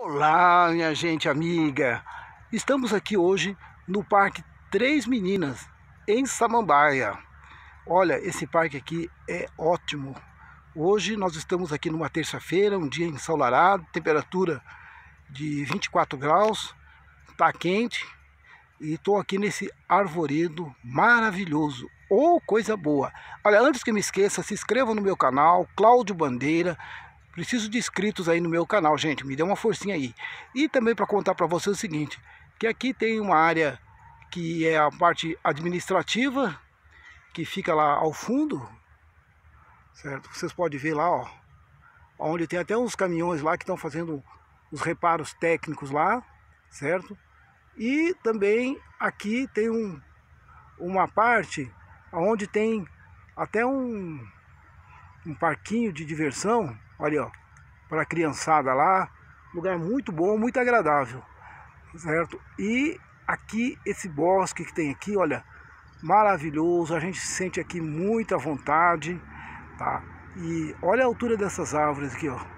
Olá, minha gente amiga. Estamos aqui hoje no Parque Três Meninas, em Samambaia. Olha, esse parque aqui é ótimo. Hoje nós estamos aqui numa terça-feira, um dia ensolarado, temperatura de 24 graus, tá quente. E estou aqui nesse arvoredo maravilhoso. Oh, coisa boa! Olha, antes que me esqueça, se inscreva no meu canal, Cláudio Bandeira. Preciso de inscritos aí no meu canal, gente, me dê uma forcinha aí. E também para contar para vocês o seguinte, que aqui tem uma área que é a parte administrativa, que fica lá ao fundo, certo? Vocês podem ver lá, ó, onde tem até uns caminhões lá que estão fazendo os reparos técnicos lá, certo? E também aqui tem uma parte onde tem até um parquinho de diversão, olha, ó, para a criançada lá, lugar muito bom, muito agradável, certo? E aqui esse bosque que tem aqui, olha, maravilhoso, a gente se sente aqui muito à vontade, tá? E olha a altura dessas árvores aqui, ó,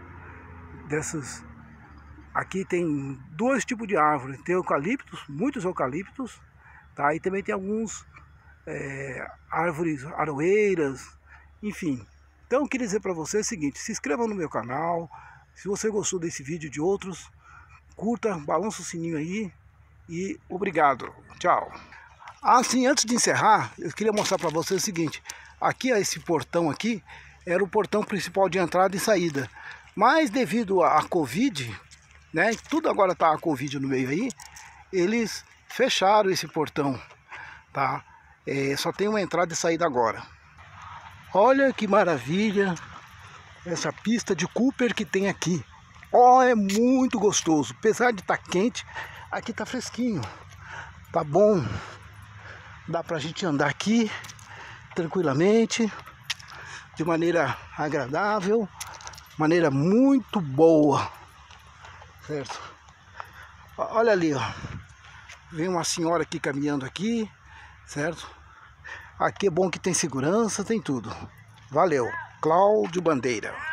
aqui tem dois tipos de árvores, tem eucaliptos, muitos eucaliptos, tá? E também tem alguns árvores aroeiras, enfim. Então eu queria dizer para você o seguinte, se inscreva no meu canal, se você gostou desse vídeo e de outros, curta, balança o sininho aí e obrigado, tchau. Assim, antes de encerrar, eu queria mostrar para você o seguinte, aqui esse portão aqui, era o portão principal de entrada e saída, mas devido à Covid, né, tudo agora tá a Covid no meio aí, eles fecharam esse portão, tá? Só tem uma entrada e saída agora. Olha que maravilha essa pista de Cooper que tem aqui. Ó, é muito gostoso. Apesar de estar quente, aqui tá fresquinho. Tá bom. Dá pra gente andar aqui tranquilamente, de maneira agradável, maneira muito boa. Certo? Olha ali, ó. Vem uma senhora aqui caminhando aqui, certo? Aqui é bom que tem segurança, tem tudo. Valeu, Cláudio Bandeira.